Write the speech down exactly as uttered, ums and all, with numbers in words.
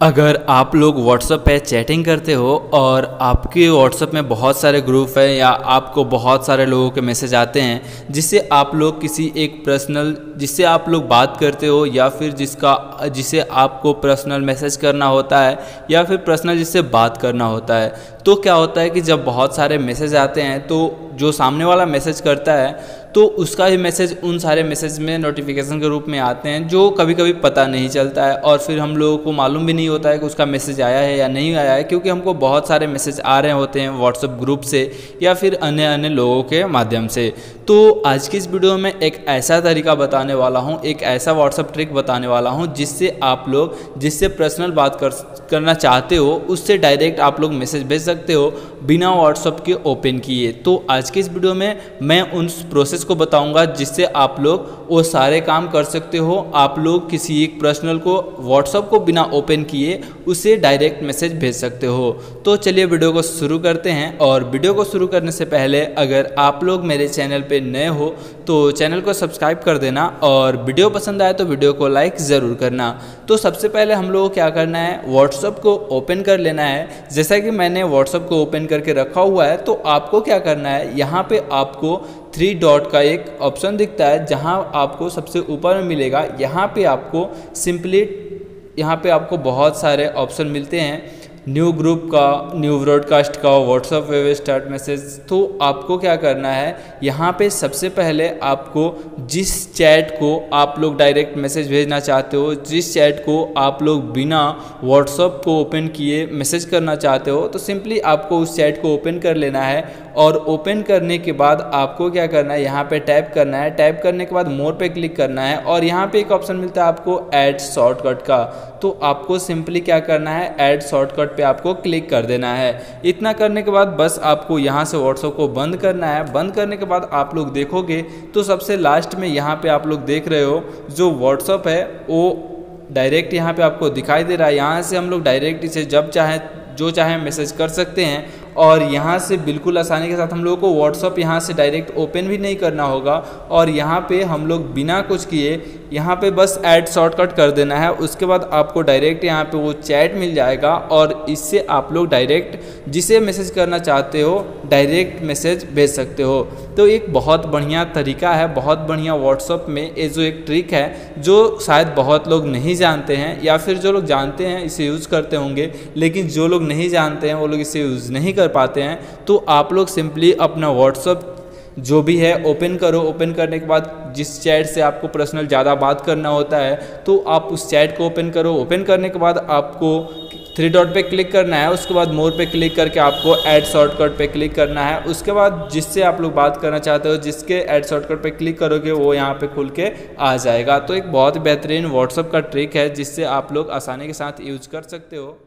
अगर आप लोग व्हाट्सएप पे चैटिंग करते हो और आपके व्हाट्सएप में बहुत सारे ग्रुप हैं या आपको बहुत सारे लोगों के मैसेज आते हैं जिससे आप लोग किसी एक पर्सनल जिससे आप लोग बात करते हो या फिर जिसका जिसे आपको पर्सनल मैसेज करना होता है या फिर पर्सनल जिससे बात करना होता है, तो क्या होता है कि जब बहुत सारे मैसेज आते हैं तो जो सामने वाला मैसेज करता है तो उसका भी मैसेज उन सारे मैसेज में नोटिफिकेशन के रूप में आते हैं जो कभी कभी पता नहीं चलता है और फिर हम लोगों को मालूम भी नहीं होता है कि उसका मैसेज आया है या नहीं आया है, क्योंकि हमको बहुत सारे मैसेज आ रहे होते हैं व्हाट्सएप ग्रुप से या फिर अन्य अन्य लोगों के माध्यम से। तो आज की इस वीडियो में एक ऐसा तरीका बताने वाला हूं, एक ऐसा व्हाट्सएप ट्रिक बताने वाला हूं जिससे आप लोग जिससे पर्सनल बात कर करना चाहते हो उससे डायरेक्ट आप लोग मैसेज भेज सकते हो बिना व्हाट्सएप के ओपन किए। तो आज की इस वीडियो में मैं उन प्रोसेस को बताऊंगा जिससे आप लोग वो सारे काम कर सकते हो। आप लोग किसी एक पर्सनल को व्हाट्सएप को बिना ओपन किए उसे डायरेक्ट मैसेज भेज सकते हो। तो चलिए वीडियो को शुरू करते हैं। और वीडियो को शुरू करने से पहले अगर आप लोग मेरे चैनल पे नए हो तो चैनल को सब्सक्राइब कर देना और वीडियो पसंद आए तो वीडियो को लाइक ज़रूर करना। तो सबसे पहले हम लोगों को क्या करना है, व्हाट्सएप को ओपन कर लेना है। जैसा कि मैंने व्हाट्सएप को ओपन करके रखा हुआ है तो आपको क्या करना है, यहाँ पे आपको थ्री डॉट का एक ऑप्शन दिखता है जहाँ आपको सबसे ऊपर में मिलेगा। यहाँ पे आपको सिंपली यहाँ पे आपको बहुत सारे ऑप्शन मिलते हैं, न्यू ग्रुप का, न्यू ब्रॉडकास्ट का, व्हाट्सएप वेब स्टार्ट मैसेज। तो आपको क्या करना है, यहाँ पे सबसे पहले आपको जिस चैट को आप लोग डायरेक्ट मैसेज भेजना चाहते हो, जिस चैट को आप लोग बिना व्हाट्सएप को ओपन किए मैसेज करना चाहते हो, तो सिंपली आपको उस चैट को ओपन कर लेना है। और ओपन करने के बाद आपको क्या करना है, यहाँ पे टैप करना है। टैप करने के बाद मोर पे क्लिक करना है और यहाँ पे एक ऑप्शन मिलता है आपको ऐड शॉर्टकट का। तो आपको सिंपली क्या करना है, ऐड शॉर्टकट पे आपको क्लिक कर देना है। इतना करने के बाद बस आपको यहाँ से व्हाट्सएप को बंद करना है। बंद करने के बाद आप लोग देखोगे तो सबसे लास्ट में यहाँ पे आप लोग देख रहे हो जो व्हाट्सएप है वो डायरेक्ट यहाँ पे आपको दिखाई दे रहा है। यहाँ से हम लोग डायरेक्ट इसे जब चाहे जो चाहे मैसेज कर सकते हैं और यहाँ से बिल्कुल आसानी के साथ हम लोगों को व्हाट्सएप यहाँ से डायरेक्ट ओपन भी नहीं करना होगा। और यहाँ पे हम लोग बिना कुछ किए यहाँ पे बस ऐड शॉर्टकट कर देना है। उसके बाद आपको डायरेक्ट यहाँ पे वो चैट मिल जाएगा और इससे आप लोग डायरेक्ट जिसे मैसेज करना चाहते हो डायरेक्ट मैसेज भेज सकते हो। तो एक बहुत बढ़िया तरीका है, बहुत बढ़िया व्हाट्सएप में ये जो एक ट्रिक है जो शायद बहुत लोग नहीं जानते हैं, या फिर जो लोग जानते हैं इसे यूज़ करते होंगे, लेकिन जो लोग नहीं जानते हैं वो लोग इसे यूज़ नहीं कर पाते हैं। तो आप लोग सिंपली अपना व्हाट्सएप जो भी है ओपन करो। ओपन करने के बाद जिस चैट से आपको पर्सनल ज़्यादा बात करना होता है तो आप उस चैट को ओपन करो। ओपन करने के बाद आपको थ्री डॉट पे क्लिक करना है। उसके बाद मोर पे क्लिक करके आपको ऐड शॉर्टकट पे क्लिक करना है। उसके बाद जिससे आप लोग बात करना चाहते हो जिसके ऐड शॉर्टकट पे क्लिक करोगे वो यहाँ पे खुल के आ जाएगा। तो एक बहुत बेहतरीन व्हाट्सएप का ट्रिक है जिससे आप लोग आसानी के साथ यूज कर सकते हो।